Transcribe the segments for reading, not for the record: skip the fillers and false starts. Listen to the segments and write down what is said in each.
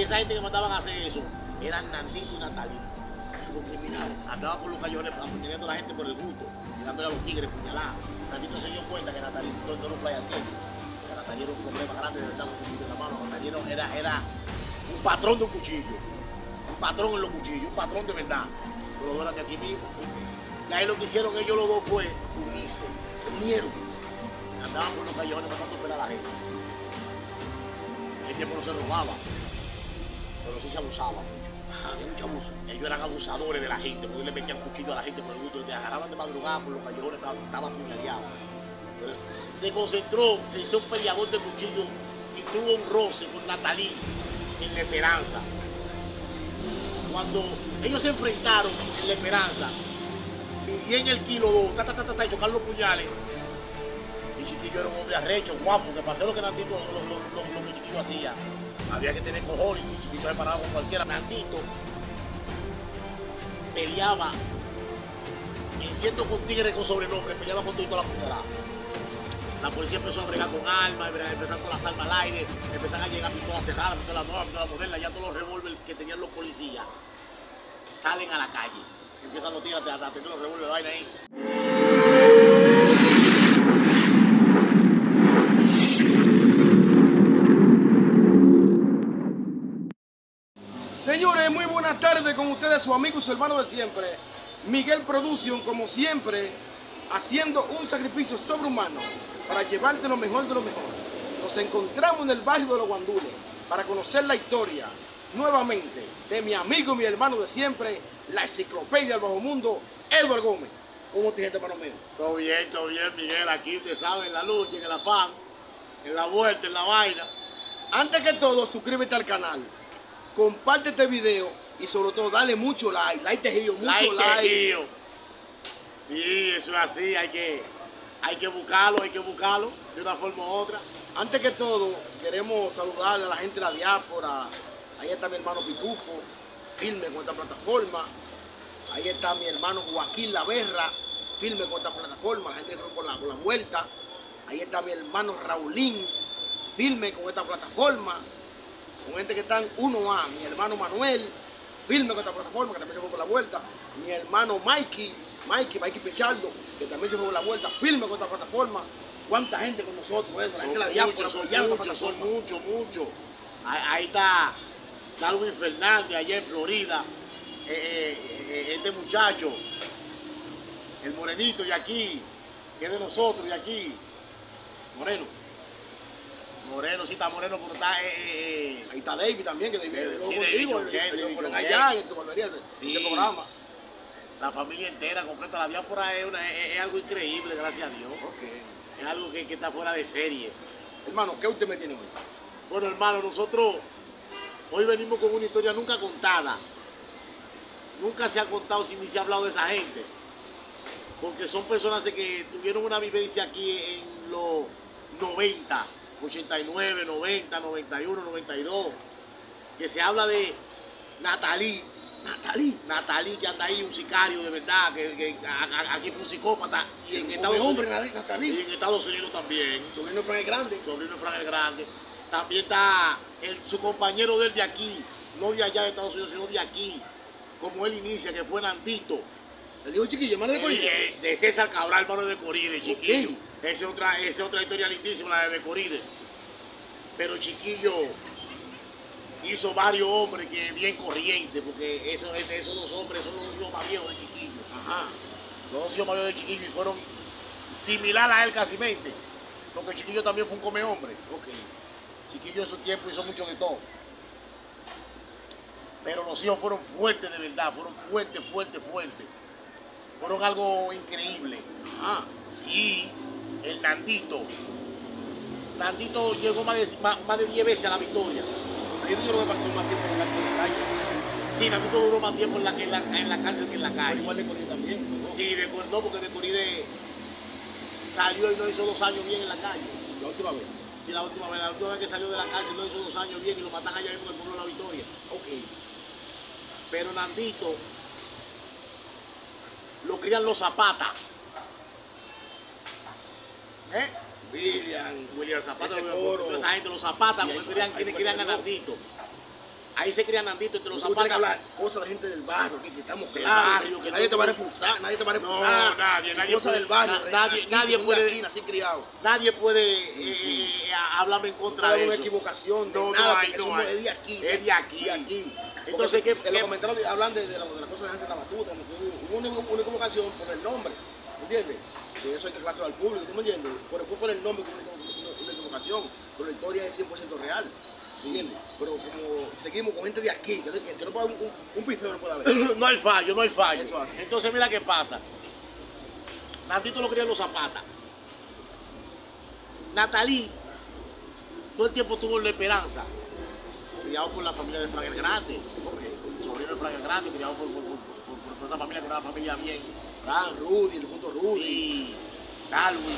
esa gente que mandaban a hacer eso eran Nandito y Natalí, los criminales. Andaban por los callejones apuñalando a la gente por el gusto y dándole a los tigres puñaladas. Nandito se dio cuenta que Natalí no fue al tiempo. Natalí era un problema grande de verdad con un cuchillo en la mano. Natalí era un patrón de un cuchillo. Un patrón en los cuchillos, un patrón de verdad. Los dos eran de aquí mismo. Y ahí lo que hicieron ellos los dos fue unirse. Se unieron. Andaban por los callejones pasando por a la gente. En ese tiempo no se robaba, pero sí se abusaba mucho. Había mucho abuso. Ellos eran abusadores de la gente, porque le metían cuchillo a la gente por el gusto, le agarraban de madrugada por los callejones, estaban apuñaleados. Se concentró en ser un peleador de cuchillo y tuvo un roce con Natalí en La Esperanza. Cuando ellos se enfrentaron en La Esperanza, midían el kilo 2, y chocaron los puñales. Y Chiquillo era un hombre arrecho, guapo, que para hacer lo que Nandito, lo que Chiquillo hacía, había que tener cojones y Chiquillo se paraba con cualquiera. Nandito peleaba, en siendo con tigres con sobrenombre, peleaba con toda la puñalada. La policía empezó a bregar con armas, empezaron todas las armas al aire, empezaron a llegar pistolas cerradas, pistolas nuevas, pistolas modernas, ya todos los revólveres que tenían los policías salen a la calle. Empiezan los tigres a tener los revólveres de vaina ahí. Señores, muy buenas tardes con ustedes, su amigo y su hermano de siempre, Miguel Production, como siempre, haciendo un sacrificio sobrehumano para llevarte lo mejor de lo mejor. Nos encontramos en el barrio de Los Guandules para conocer la historia, nuevamente, de mi amigo y mi hermano de siempre, la enciclopedia del bajo mundo, Edward Gómez. ¿Cómo te sientes, hermano mío? Todo bien, Miguel. Aquí usted sabe, en la lucha, en el afán, en la vuelta, en la vaina. Antes que todo, suscríbete al canal, comparte este video y sobre todo dale mucho like, mucho like. Sí, eso es así, hay que buscarlo de una forma u otra. Antes que todo, queremos saludar a la gente de la diáspora. Ahí está mi hermano Pitufo, firme con esta plataforma. Ahí está mi hermano Joaquín Laverra, firme con esta plataforma, la gente que se fue por la vuelta. Ahí está mi hermano Raulín, firme con esta plataforma. Son gente que están 1A, mi hermano Manuel, firme con esta plataforma, que también se fue por la vuelta. Mi hermano Mikey Pichardo, que también se fue por la vuelta, firme con esta plataforma. ¿Cuánta gente con nosotros? La gente de la diáspora apoyando esta plataforma. Son muchos. Ahí está Darwin Fernández, allá en Florida. Este muchacho, el morenito de aquí, que es de nosotros, de aquí. Moreno, sí está Moreno, pero está... Ahí está David también, que David por allá, en su volvería de programa. La familia entera, completa, la diáspora es algo increíble, gracias a Dios. Okay. Es algo que está fuera de serie. Hermano, ¿qué usted me tiene hoy? Bueno, hermano, nosotros hoy venimos con una historia nunca contada. Nunca se ha contado ni se ha hablado de esa gente. Porque son personas que tuvieron una vivencia aquí en los 90, 89, 90, 91, 92. Que se habla de Natalí, que anda ahí, un sicario de verdad, que aquí fue un psicópata. Y en Estados Unidos, y en Estados Unidos también. Sobrino de Frank el Grande. También está su compañero de aquí, no de allá de Estados Unidos, sino de aquí, como él inicia, que fue Nandito. El hijo Chiquillo, hermano de Coride. De César Cabral, hermano de Coride, Chiquillo. Okay. Esa es otra historia lindísima, la de Coride. Pero Chiquillo hizo varios hombres que bien corrientes, porque esos dos hombres son los hijos más viejos de Chiquillo. Ajá. Los dos hijos más viejos de Chiquillo y fueron similares a él casi mente. Porque Chiquillo también fue un come hombre. Okay. Chiquillo en su tiempo hizo mucho de todo. Pero los hijos fueron fuertes de verdad, fueron fuertes. Fueron algo increíble. Ajá. Sí, el Nandito. Nandito llegó más de 10 veces a la victoria. Yo creo que pasó más tiempo en la calle. Sí, Nandito duró más tiempo en la cárcel que en la calle. Pero igual de Coride también, ¿no? Sí, no, porque de Coride salió y no hizo 2 años bien en la calle. La última vez. Sí, la última vez que salió de la cárcel no hizo 2 años bien y lo matan allá mismo en el pueblo de La Victoria. Ok. Pero Nandito lo crían los Zapata. William Zapata, toda esa gente, los Zapatas, porque querían a Nandito. Ahí se cría Nandito entre los Tú tienes que zapatos. hablar cosas de gente del barrio, que estamos Del claros. barrio, que nadie tú- te va a refusar, nadie te va a No, refusar. nadie Cosas puede- del barrio. nadie puede- Aquí, así criado. Nadie puede Sí. hablarme en No contra hay de una eso. equivocación de No, nada, no hay, porque no somos hay. de aquí. Es de aquí. De aquí. Entonces, Porque ¿qué- en qué- los comentarios hablan de las cosas de gente de la batuta, como que hubo una equivocación por el nombre, ¿me entiendes? Que eso hay que aclarar al público, ¿tú me entiendes? Fue por el nombre que hubo una equivocación, pero la historia es 100% real. Sí. ¿Entiendes? Pero como seguimos con gente de aquí, que no puede haber un pifeo no puede haber. No hay fallo, no hay fallo. Eso así. Entonces mira qué pasa. Nandito lo cría en los zapatas. Natalí todo el tiempo tuvo la esperanza. Criado por la familia de Frank el Grande. Sobrino de Frank el Grande, criado por esa familia que era una familia bien. Rudy, el punto Rudy. Sí, Darwin.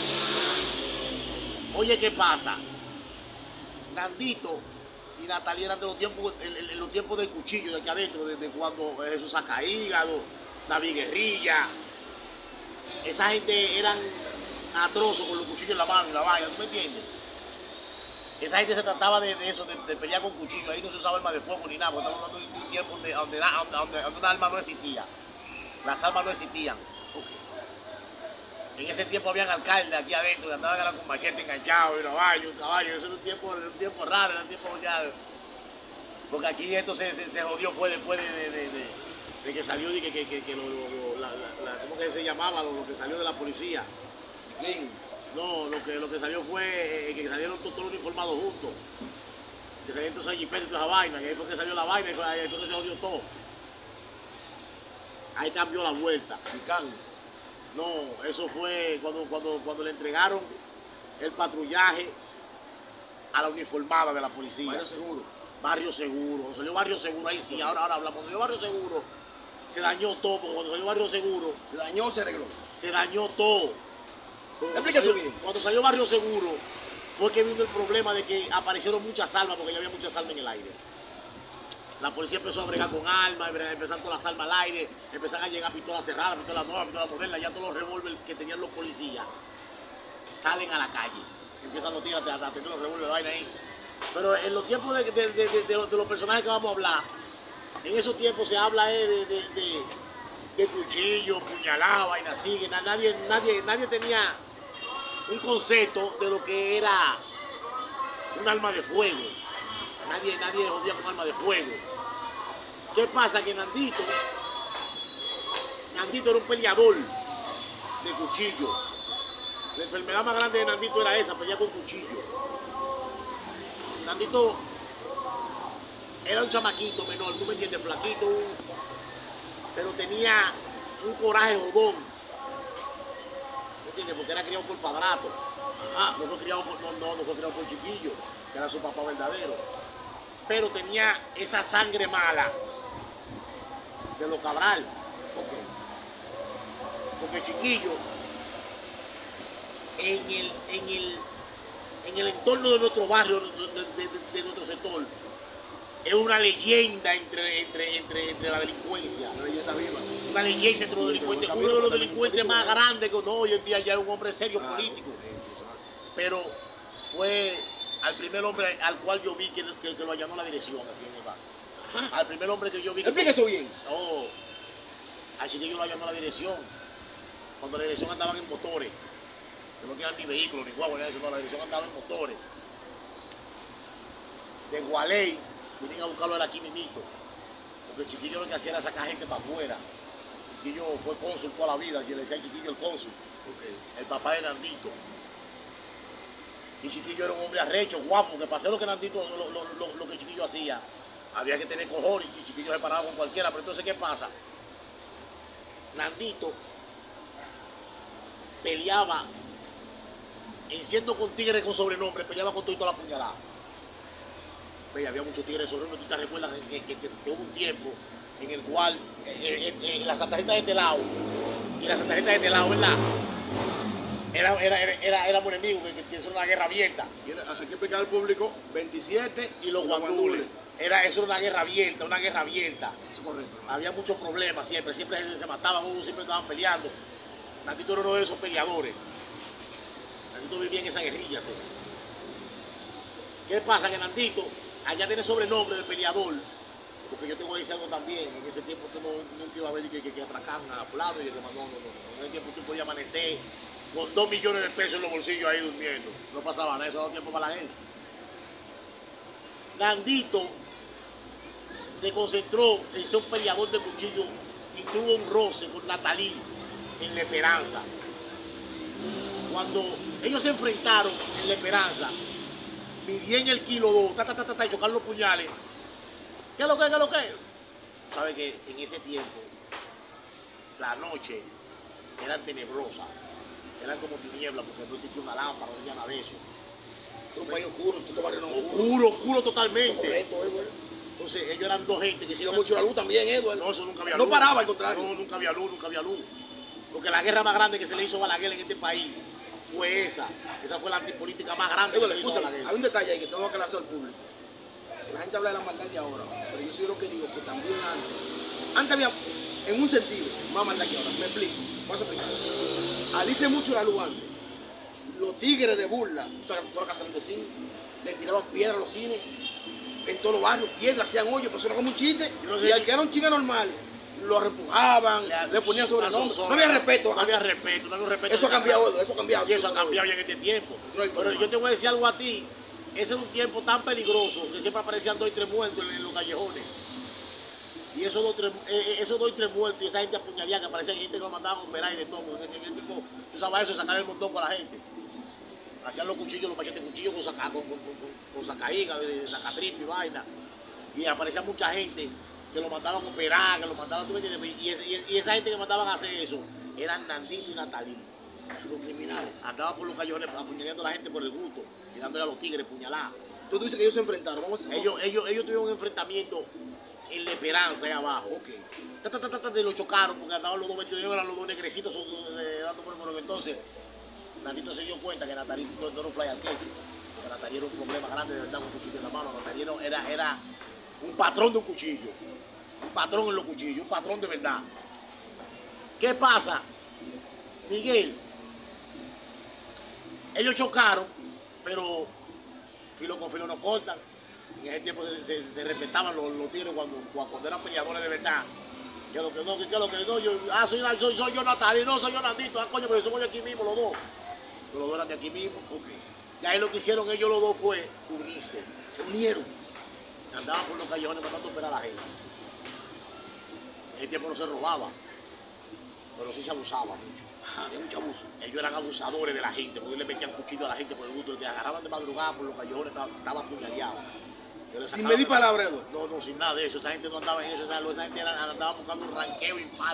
Oye, ¿qué pasa? Nandito y Natalia eran de los tiempos, en los tiempos del cuchillo de aquí adentro, desde cuando Jesús Saca Hígado, David Guerrilla. Esa gente eran atroces con los cuchillos en la mano y la vaina, ¿tú me entiendes? Esa gente se trataba de eso, de pelear con cuchillos. Ahí no se usaba arma de fuego ni nada, porque estamos hablando de un tiempo donde una arma no existía. Las armas no existían. En ese tiempo habían alcaldes aquí adentro que andaban con machete enganchado y un caballo. Eso era un tiempo raro, era un tiempo ya. Porque aquí esto se jodió fue después de que salió, de ¿cómo que se llamaba? Lo que salió de la policía. ¿Quién? No, lo que salió fue que salieron todos los uniformados juntos. Que salieron todos esos jipetes y toda esa vaina, que ahí fue que salió la vaina y ahí fue que se jodió todo. Ahí cambió la vuelta. Picán. No, eso fue cuando le entregaron el patrullaje a la uniformada de la policía. Barrio Seguro. Barrio Seguro. Cuando salió Barrio Seguro, ahí sí, ahora hablamos. Cuando salió Barrio Seguro, se dañó todo, porque cuando salió Barrio Seguro, Se dañó, se arregló. se dañó todo. Explica eso bien. Cuando salió Barrio Seguro, fue que vino el problema de que aparecieron muchas armas, porque ya había muchas armas en el aire. La policía empezó a bregar con armas, empezaron todas las armas al aire, empezaron a llegar pistolas cerradas, pistolas nuevas, pistolas modernas, ya todos los revólveres que tenían los policías salen a la calle. Empiezan los tigres a tener los revólveres de vaina ahí. Pero en los tiempos de los personajes que vamos a hablar, en esos tiempos se habla de cuchillo, puñalada, vaina así, que nadie tenía un concepto de lo que era un arma de fuego. Nadie jodía con arma de fuego. ¿Qué pasa? Que Nandito era un peleador de cuchillo. La enfermedad más grande de Nandito era esa, pelear con cuchillo. Nandito era un chamaquito menor, tú me entiendes, flaquito, pero tenía un coraje jodón. ¿Me entiendes? Porque era criado por padrato. No fue criado por chiquillo, que era su papá verdadero. Pero tenía esa sangre mala de los Cabral. Porque chiquillo, en el entorno de nuestro barrio, de nuestro sector, es una leyenda entre la delincuencia. Una leyenda viva. Una leyenda entre los delincuentes. Uno de los delincuentes más grandes que hoy en día ya es un hombre serio político. Pero fue al primer hombre al cual yo vi que lo allanó la dirección aquí en el barrio. Al primer hombre que yo vi. Explica eso bien. No, así que yo lo allanó la dirección. Cuando la dirección andaban en motores. Que no tenían ni vehículos, ni guagua, ni eso, no, la dirección andaba en motores. De Gualey, vinieron a buscarlo era aquí mismito. Porque el chiquillo lo que hacía era sacar gente para afuera. El chiquillo fue cónsul toda la vida, y le decía al chiquillo el cónsul. El papá de Nandito. Y Chiquillo era un hombre arrecho, guapo, que para hacer lo que Nandito, lo que Chiquillo hacía, había que tener cojones y Chiquillo se paraba con cualquiera. Pero entonces, ¿qué pasa? Nandito peleaba, en siendo con tigres con sobrenombre, peleaba con toda la puñalada. Había muchos tigres de sobrenombre. ¿Tú te recuerdas que hubo un tiempo en el cual la Santa Rita de este lado y la Santa Rita de este lado, ¿verdad? Éramos enemigos, que eso era una guerra abierta. Hay que explicar al público 27 Y los guandules. Eso era una guerra abierta, una guerra abierta. Eso es correcto. Había muchos problemas siempre se mataban, siempre estaban peleando. Nandito era uno de esos peleadores. Nandito vivía en esa guerrilla, ¿sí? ¿Qué pasa? Que Nandito allá tiene sobrenombre de peleador, porque yo te voy a decir algo también, en ese tiempo tú nunca ibas a ver que atracaban a Flado y que no, en ese tiempo tú podías amanecer con 2 millones de pesos en los bolsillos ahí durmiendo, no pasaba nada, eso era tiempo para la gente. Nandito se concentró en ser un peleador de cuchillo y tuvo un roce con Natalí en La Esperanza. Cuando ellos se enfrentaron en La Esperanza, midían el kilo 2, y chocaron los puñales. ¿Qué es lo que es? ¿Qué es lo que es? Sabes que en ese tiempo la noche eran tenebrosas, eran como tinieblas, porque no existía una lámpara, no había nada de eso. Un país oscuro, tú barrio no oscuro, oscuro totalmente. Correcto, Entonces ellos eran dos gente que se iba mucho la luz también, Edward. No, eso nunca había luz. No paraba, al contrario. No, nunca había luz, nunca había luz. Porque la guerra más grande que se le hizo a Balaguer en este país fue esa. Esa fue la antipolítica más grande que se le hizo a Balaguer. Hay un detalle ahí que tengo que aclarar al público. La gente habla de la maldad de ahora, pero yo soy lo que digo que también antes había, en un sentido, más maldad que ahora. Me explico, vamos a explicar. Alice mucho la luz antes. Los tigres de burla, o sea, toda la casa de cine, le tiraban piedras a los cines, en todos los barrios, piedras, hacían hoyos, pero eso era como un chiste. Y al que era un chinga normal, lo repujaban, le ponían sobrenombre. No había respeto. No había respeto, no había respeto. Eso ha cambiado, eso ha cambiado. Sí, eso ha cambiado ya en este tiempo. Pero yo te voy a decir algo a ti. Ese era un tiempo tan peligroso que siempre aparecían 2 y 3 muertos en los callejones. Y esos 2 y 3 muertos y esa gente apuñalada que aparecía gente que lo mandaban a operar y de todo. En ese tiempo, tú sabes eso, sacar el montón con la gente. Hacían los cuchillos, los machetes cuchillos con sacaíga, de sacatripa y vaina. Y aparecía mucha gente que lo mandaban a operar, que lo mandaban, ¿tú me entiendes? Y esa gente que mandaban a hacer eso eran Nandito y Natalí, los criminales. Andaban por los callejones apuñalando a la gente por el gusto y dándole a los tigres puñaladas. Tú dices que ellos se enfrentaron. Ellos tuvieron un enfrentamiento en La Esperanza, ahí abajo. Okay. Lo chocaron porque andaban los dos vestidos, eran los dos negrecitos dando por entonces. Nandito se dio cuenta que Natalí no era un fly al queque, que Natalí era un problema grande de verdad con un cuchillo en la mano. Natalí era un patrón de un cuchillo, un patrón en los cuchillos, un patrón de verdad. ¿Qué pasa? Miguel, ellos chocaron, pero filo con filo no cortan. En ese tiempo se respetaban los tiros cuando eran peleadores de verdad. Que lo que no, soy yo Natalí, no soy yo Nandito, coño, pero somos de aquí mismo los dos. Los dos eran de aquí mismo. Y ahí lo que hicieron ellos los dos fue unirse. Se unieron. Andaban por los callejones matando a operar a la gente. En ese tiempo no se robaba, pero sí se abusaba mucho. Había mucho abuso. Ellos eran abusadores de la gente, porque ellos le metían cuchillo a la gente por el gusto. Que agarraban de madrugada por los callejones, estaba apuñaleado. Sin medir palabras, no, sin nada de eso. Esa gente no andaba en eso. Esa gente andaba buscando un ranqueo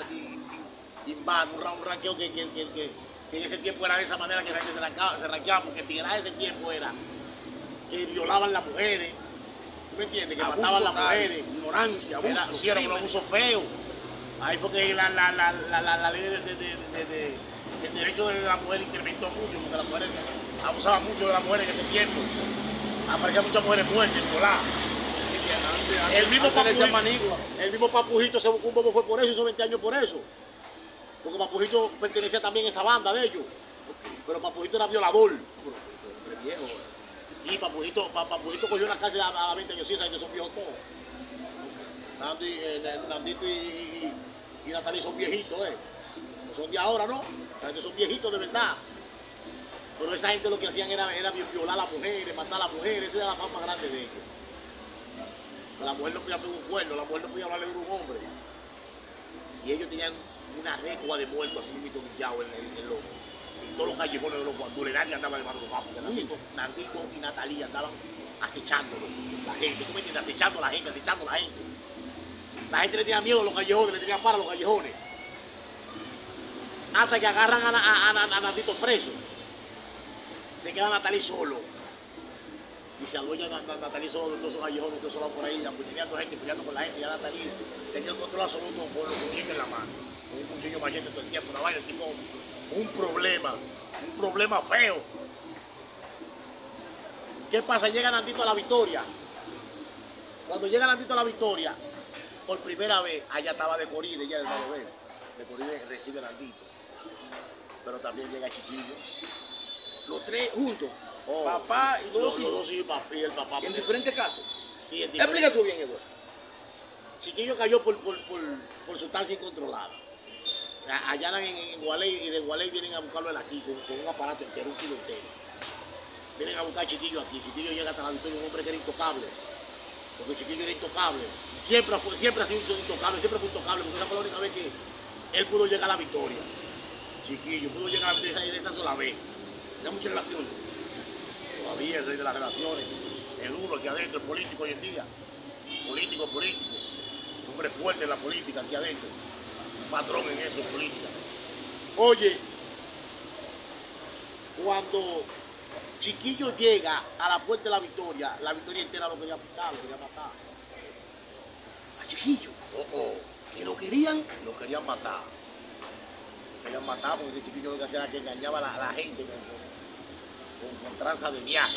un ranqueo que en ese tiempo era de esa manera que la gente se ranqueaba, porque el tigre de ese tiempo era que violaban las mujeres. ¿Tú me entiendes? Que abuso mataban las mujeres. Ignorancia, abuso. Sí, era un abuso feo. Ahí fue que la ley del derecho de la mujer incrementó mucho, porque las mujeres abusaban mucho de las mujeres en ese tiempo. Aparecían muchas mujeres muertas, violadas. El mismo Papujito se buscó un bobo, fue por eso, hizo 20 años por eso. Porque Papujito pertenecía también a esa banda de ellos. Pero Papujito era violador. Sí, Papujito cogió una cárcel a 20 años, sí, esa gente son viejos todos. Nandito y Natalí son viejitos, no son de ahora, ¿no? Esa gente son viejitos de verdad. Pero esa gente lo que hacían era violar a las mujeres, matar a las mujeres, esa era la fama grande de ellos. La mujer no podía pegar un cuerno, la mujer no podía hablarle de un hombre. Y ellos tenían una recua de muertos así mismo guillado en todos los callejones de los guandules. Nadie andaba de madrugada, porque Nandito y Natalí andaban acechándolo, la gente, ¿tú me entiendes? Acechando a la gente, acechando a la gente. La gente le tenía miedo a los callejones, le tenía para los callejones. Hasta que agarran a Nandito preso. Se queda Natalí solo. Y se adueña Natalí solo de todos esos callejones, todos esos por ahí, apuñaleando gente, peleando con la gente. Ya Natalí tenía el control absoluto con los cuchillos en la mano. Con un cuchillo machete todo el tiempo, una vaina, el tipo, un problema feo. ¿Qué pasa? Llega Nandito a la victoria. Cuando llega Nandito a la victoria, por primera vez, allá estaba De Coride, ya el hermano de él. De Coride recibe a Nandito. Pero también llega Chiquillo. Los tres juntos. Papá y dos hijos. Los dos hijos y el papá. En diferentes casos. Sí, Explica eso bien, Eduardo. Chiquillo cayó por sustancia incontrolada. Allanan en Gualey y de Gualey vienen a buscarlo él aquí con un aparato entero, un kilo entero. Vienen a buscar a Chiquillo aquí. Chiquillo llega hasta la victoria, un hombre que era intocable. Porque Chiquillo era intocable. Siempre ha sido intocable, siempre fue intocable, porque esa fue la única vez que él pudo llegar a la victoria. Chiquillo pudo llegar a la victoria de esa sola vez. Tenía muchas relaciones. Todavía el rey de las relaciones. Es duro aquí adentro, es político hoy en día. Político. Un hombre fuerte en la política aquí adentro. Un patrón en eso, en política. Oye, cuando Chiquillo llega a la puerta de la victoria entera lo quería picar, lo quería matar. A Chiquillo. Que lo querían matar. Lo querían matar porque Chiquillo lo que hacía era que engañaba a la gente con tranza de viaje.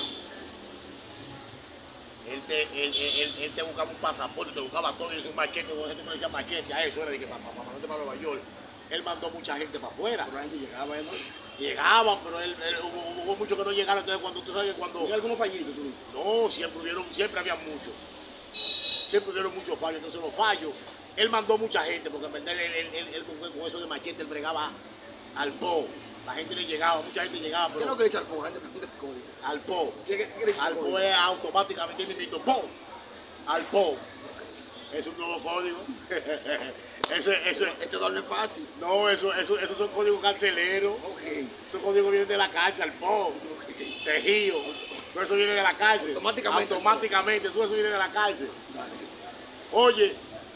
Él te buscaba un pasaporte, te buscaba todo y es un machete, la gente me decía machete, a eso era de que para mandarte para Nueva York. Él mandó mucha gente para afuera. Pero la gente llegaba, ¿no? Llegaban, pero hubo muchos que no llegaron. Entonces, cuando tú sabes que cuando. ¿Y algunos fallidos, tú dices? No, siempre había muchos. Siempre hubieron muchos fallos. Entonces, los fallos, él mandó mucha gente, porque en verdad él con eso de machete, él bregaba al PO. La gente le llegaba, mucha gente llegaba. Pero ¿qué es lo que dice al PO? La gente pregunta el código. Al PO. ¿Qué dice al PO es automáticamente invito PO. Al PO. Es un nuevo código. Eso no es fácil. No, esos son códigos carceleros. Okay. Esos códigos vienen de la cárcel, al PO, tejido. Todo eso viene de la cárcel. Automáticamente, todo eso viene de la cárcel. Dale. Oye,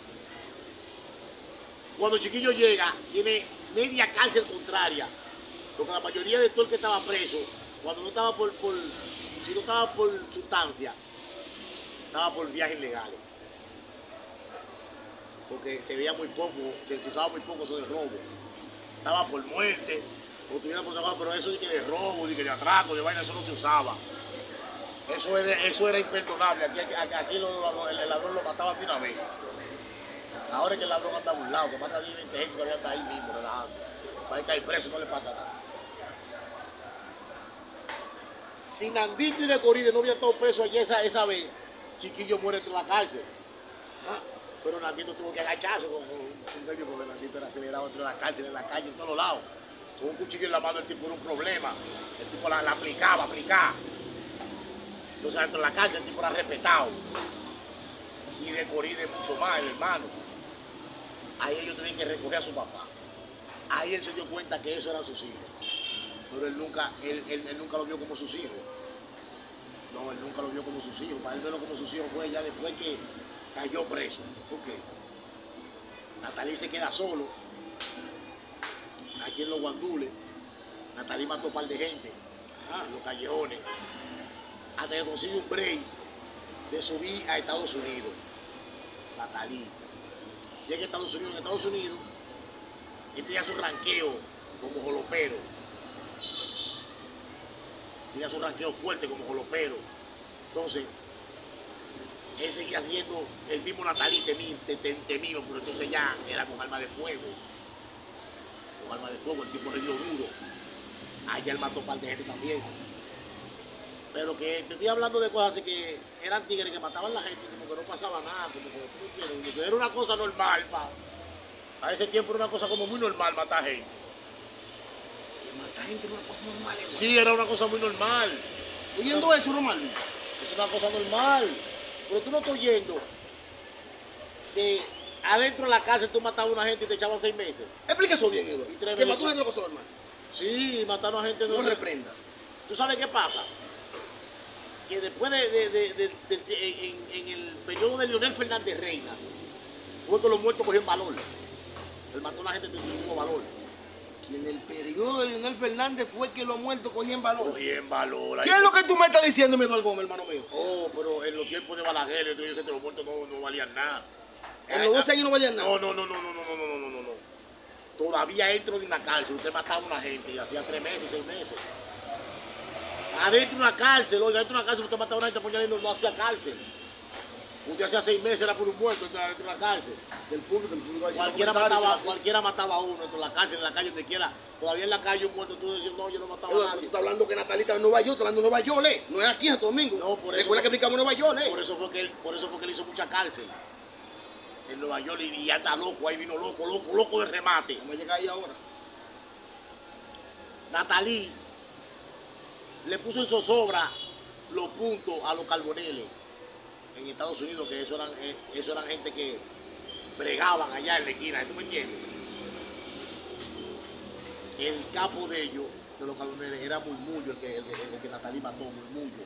cuando Chiquillo llega, tiene media cárcel contraria. Porque la mayoría de todo el que estaba preso, cuando no estaba si no estaba por sustancia, estaba por viajes ilegales. Porque se veía muy poco, se usaba muy poco eso de robo. Estaba por muerte, o tuviera por trabajo, pero eso de que de robo, de que de atraco, de vaina, eso no se usaba. Eso era imperdonable. Aquí el ladrón lo mataba de una vez. Ahora es que el ladrón anda burlado, que mata a 10, 20 gente, todavía está ahí mismo, relajando. Para caer preso no le pasa nada. Si Nandito y de Coride no habían estado presos allí esa vez, Chiquillo muere dentro de la cárcel. Pero Nandito tuvo que agacharse con un medio porque Nandito era acelerado dentro de la cárcel, en la calle, en todos lados. Con un cuchillo en la mano el tipo era un problema. El tipo la aplicaba. Entonces dentro de la cárcel el tipo era respetado. Y de Coride mucho más, el hermano. Ahí ellos tenían que recoger a su papá. Ahí él se dio cuenta que eso eran sus hijos. Pero él nunca lo vio como sus hijos. No, él nunca lo vio como sus hijos. Para él verlo como sus hijos fue ya después que cayó preso. Okay. Natalí se queda solo. Aquí en los guandules. Natalí mató un par de gente. En los callejones. Hasta que consigue un break de subir a Estados Unidos. Natalí. Llega a Estados Unidos. En Estados Unidos, él tenía su ranqueo como jolopero. Tenía su ranqueo fuerte como jolopero. Entonces, él seguía haciendo el mismo Natalí temido, pero entonces ya era con arma de fuego. Con arma de fuego, el tipo se dio duro. Allá él mató un par de gente también. Pero que te estoy hablando de cosas así que eran tigres que mataban a la gente, como que no pasaba nada, como que era una cosa normal, a ese tiempo era una cosa como muy normal matar gente. ¿Y matar gente era una cosa normal? Sí, era una cosa muy normal. ¿Oyendo eso, Román? Es una cosa normal. Pero tú no estás oyendo que adentro de la cárcel tú matabas a una gente y te echaban 6 meses. Explica eso bien, Eduardo. Que mató a una cosa normal. Sí, mataron a gente. No reprenda. ¿Tú sabes qué pasa? Que después en el periodo de Leonel Fernández Reina, fue que los muertos cogían valor. Él mató a una gente que tuvo valor. Y en el periodo de Leonel Fernández fue que los muertos cogían valor. Cogían valor. ¿Qué es lo que tú me estás diciendo, Eduardo Gómez, hermano mío? Oh, pero en los tiempos de Balaguer, entonces los muertos no valían nada. ¿En los 12 años no valían nada? No. Todavía dentro de una cárcel, usted mataba a una gente y hacía 3 meses, 6 meses. Adentro de una cárcel, oiga, dentro de una cárcel usted mataba a una gente porque no hacía cárcel. Usted hacía 6 meses era por un muerto dentro de la cárcel. Del público Cualquiera mataba a uno dentro de la cárcel, en la calle, donde quiera. Todavía en la calle un muerto, tú decías, no, yo no mataba a Tú nadie. estás hablando que Natalita en Nueva York, estás hablando de Nueva York, no es aquí en Santo Domingo. No, por eso. Recuerda que aplicamos en Nueva York, Por eso fue que él hizo mucha cárcel. En Nueva York y anda loco, ahí vino loco de remate. Vamos a llegar ahí ahora. Natalí le puso en zozobra los puntos a los carboneles en Estados Unidos, que eso eran gente que bregaban allá en la esquina, ¿tú me entiendes? El capo de ellos, de los carboneles, era Murmullo, el que Natalí mató, Murmullo.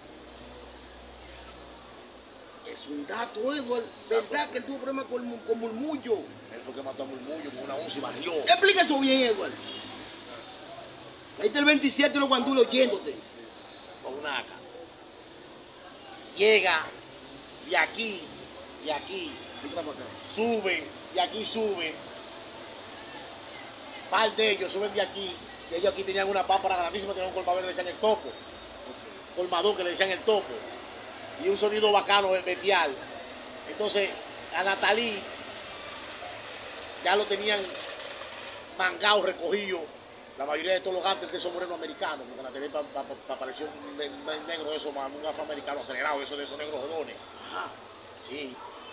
Es un dato, Edward. ¿Verdad que él tuvo problemas con Murmullo? Él fue que mató a Murmullo con una once y barrió. Explica eso bien, Edward. Ahí está el 27 y los guandulos oyéndote. Con una AK. Llega de aquí, suben, de aquí suben. Par de ellos suben de aquí, y ellos aquí tenían una pámpara grandísima, tenían un colmador que le decían el topo. Colmador que le decían el topo. Y un sonido bacano, bestial. Entonces, a Natalí ya lo tenían mangado, recogido. La mayoría de todos los gantes de esos morenos americanos, porque Natalí apareció un negro de esos, un afroamericano acelerado, de esos negros jodones. Ajá, sí.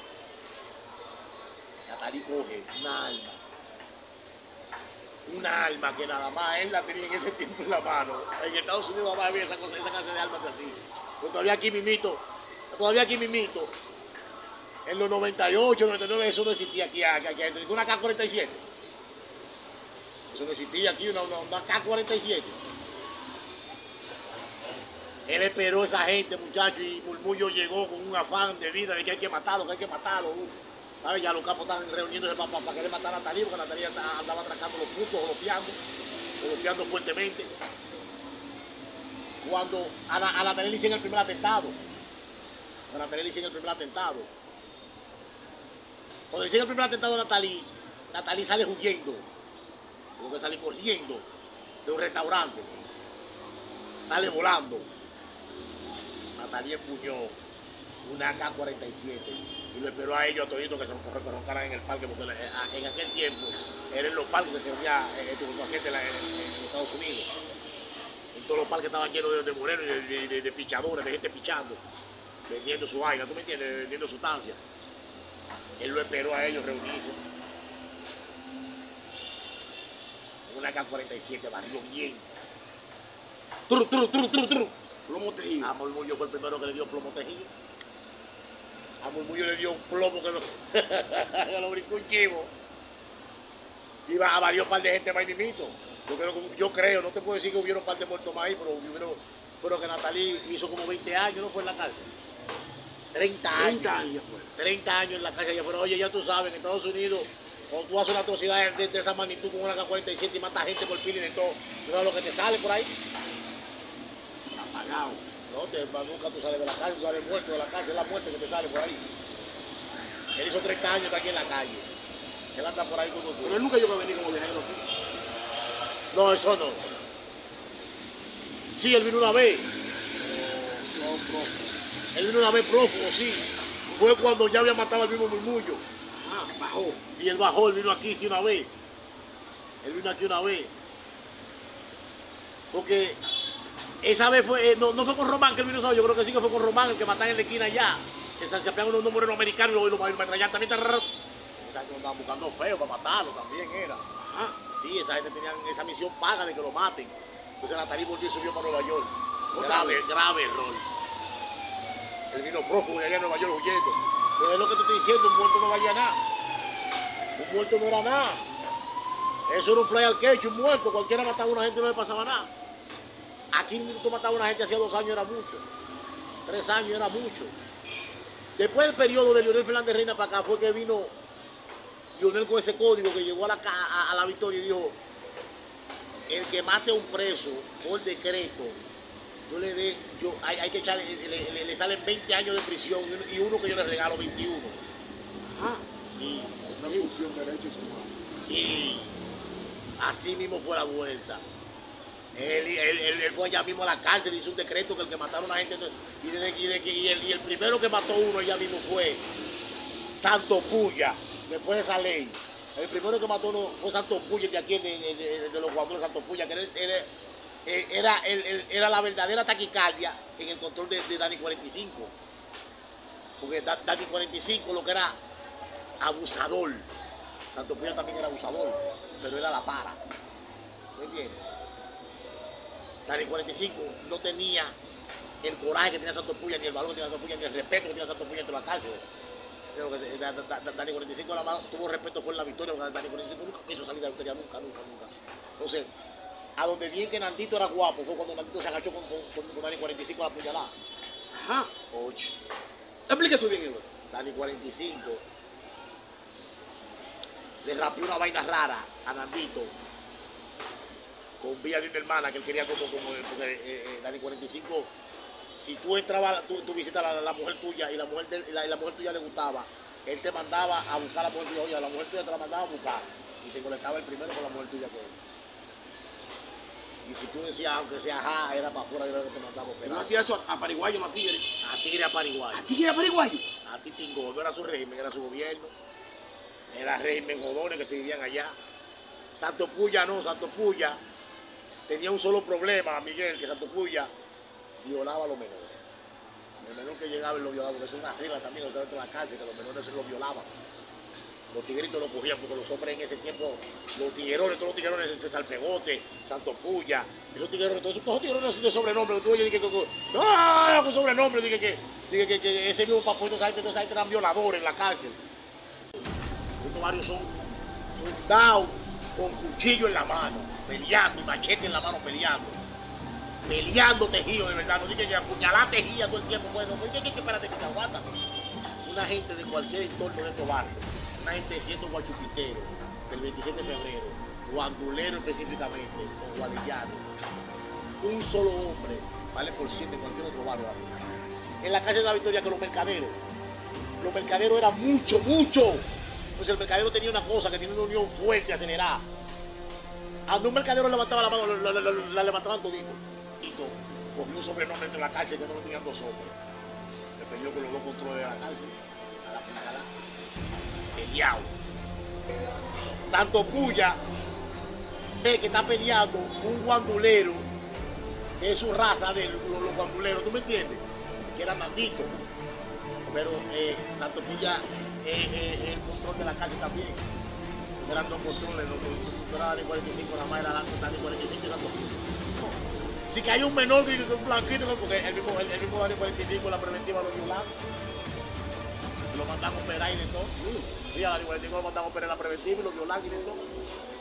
Natalí coge una arma que nada más él la tenía en ese tiempo en la mano. En Estados Unidos nada más había esa clase de armas así. Pero todavía aquí mimito, en los 98, 99, eso no existía aquí adentro. Una K-47. Eso no existía aquí, una K-47. Él esperó a esa gente, muchachos, y Murmullo llegó con un afán de vida de que hay que matarlo, ¿Sabes? Ya los capos estaban reuniéndose para querer matar a Natalí, porque Natalí andaba atracando los puntos, golpeando fuertemente. Cuando a Natalí le hicieron el primer atentado. Cuando le hicieron el primer atentado a Natalí sale huyendo. Tuvo que salir corriendo de un restaurante. Sale volando. Natalí empuñó una AK-47 y lo esperó a ellos a toditos que se roncaran en el parque, porque en aquel tiempo eran los parques que se veía estupefacientes en Estados Unidos. En todos los parques estaban llenos de morenos y de pichadores, de gente pichando, vendiendo su vaina, ¿tú me entiendes? Vendiendo sustancia. Él lo esperó a ellos reunirse. Una AK-47 barrió bien. Plomo tejido. A Murmullo fue el primero que le dio plomo tejido. A Murmullo le dio un plomo que lo brincó un chivo. Y varió un par de gente más mismito. Yo creo, no te puedo decir que hubieron un par de muertos más ahí, pero que Natalí hizo como 20 años, ¿no fue en la cárcel? 30 años. 30 años fue. 30 años en la cárcel. Pero oye, ya tú sabes, en Estados Unidos, cuando tú haces una atrocidad de esa magnitud con una AK-47 y matas gente por pila y de todo, ¿tú sabes lo que te sale por ahí? Apagado. No, nunca tú sales de la cárcel, tú sales muerto de la cárcel, es la muerte que te sale por ahí. Él hizo 30 años está aquí en la calle. Él anda por ahí como tú. Pero él nunca llegó a venir como viajero aquí. No, eso no. Sí, él vino una vez. Él vino una vez prófugo, sí. Fue cuando ya había matado al mismo Murmullo. Ah, bajó. Sí, él bajó, él vino aquí, sí, una vez. Él vino aquí una vez. Porque esa vez fue, no fue con Román que él vino, ¿sabes? Yo creo que sí que fue con Román, el que mataron en la esquina allá. Que se apeaban unos morenos americanos y los metrallaban también. Esa gente andaban buscando feo para matarlo, también era. Ah, sí, esa gente tenía esa misión paga de que lo maten. Entonces Natalí volvió y subió para Nueva York. Grave error. Él vino prófugo de allá en Nueva York huyendo. Pero es lo que te estoy diciendo, un muerto no valía nada. Un muerto no era nada. Eso era un fly al quecho, un muerto. Cualquiera mataba a una gente y no le pasaba nada. Aquí tú matabas a una gente hacía 2 años era mucho. 3 años era mucho. Después del periodo de Leonel Fernández Reina para acá fue que vino Leonel con ese código que llegó a la victoria y dijo: el que mate a un preso por decreto, hay que echarle, le salen 20 años de prisión y uno que yo le regalo 21. Ajá. Sí. Una función de derechos humanos. Sí. Así mismo fue la vuelta. Él fue allá mismo a la cárcel, hizo un decreto que el que mataron a gente, y el primero que mató uno allá mismo fue Santo Puya, después de esa ley. El primero que mató uno fue Santo Puya, de aquí de los guandules, Santo Puya, que era la verdadera taquicardia en el control de Dani 45. Porque Dani 45 lo que era abusador. Santo Puya también era abusador, pero era la para. ¿Me entiendes? Dani 45 no tenía el coraje que tenía Santo Puya, ni el valor que tenía Santo Puya, ni el respeto que tenía Santo Puya entre la cárcel. Dani 45 tuvo respeto fue en la victoria, porque Dani 45 nunca quiso salir de la victoria, nunca. Entonces, a donde vi que Nandito era guapo fue cuando Nandito se agachó con Dani 45 a la puñalada. Ajá. Ocho. Explique eso bien, Eduardo. Dani 45 le rapió una vaina rara a Nandito con vía de una hermana que él quería porque Dani 45, si tú entrabas, tú visitas a la mujer tuya y la mujer tuya le gustaba, él te mandaba a buscar a la mujer tuya, oye, la mujer tuya te la mandaba a buscar y se conectaba el primero con la mujer tuya que él. Y si tú decías, aunque sea ajá, era para afuera, yo era que te mandaba a operar. No hacía eso a Paraguayo, no a Tigre. A Tigre, a Paraguayo. ¿A Tigre, a Paraguayo? A Titingó, no era su régimen, era su gobierno. Era régimen jodones que se vivían allá. Santo Puya no, Santo Puya tenía un solo problema, Miguel, que Santo Puya violaba a los menores. El menor que llegaba y lo violaba, porque eso es una regla también, o sea, dentro de la cárcel, que los menores se lo violaban. Los tigritos lo cogían porque los hombres en ese tiempo, los tiguerones, todos los tiguerones, ese Salpegote, Santo Puya, esos tiguerones, todos los tiguerones de sobrenombre, tú oyes, ¡ah! Con sobrenombre, dije que ese mismo papuito, esa gente eran violadores en la cárcel. Estos barrios son fundados con cuchillo en la mano, peleando, y machete en la mano peleando tejido de verdad, no dije que apuñalar tejía todo el tiempo, bueno, no dije que espérate que te aguanta. Una gente de cualquier entorno de estos barrios, una gente siendo guachupitero, del 27 de febrero, guandulero específicamente, o guadillano, un solo hombre vale por 7 en cualquier otro barrio. En la calle de la Victoria, que los mercaderos eran mucho. Pues el mercadero tenía una cosa, que tenía una unión fuerte, acelerada. Cuando un mercadero levantaba la mano, la levantaban todito. Cogió un sobrenombre entre la cárcel que no lo tenían 2 hombres. Le peleó con los 2 controles de la cárcel. A la puñalada. Peleado. Santo Puya ve que está peleando un guandulero, que es su raza de los guanduleros, ¿tú me entiendes? Que era Nandito. Pero Santo Puya el control de la calle también. Eran 2 controles, no era Dani 45, nada más era Dani 45 y Santo Puya. Si que hay un menor, un blanquito, porque el mismo Dani 45 la preventiva lo violaba. Lo mandaban a operar y de todo. Sí, a Dani 45 lo mandaban a operar la preventiva y lo violaban y de todo.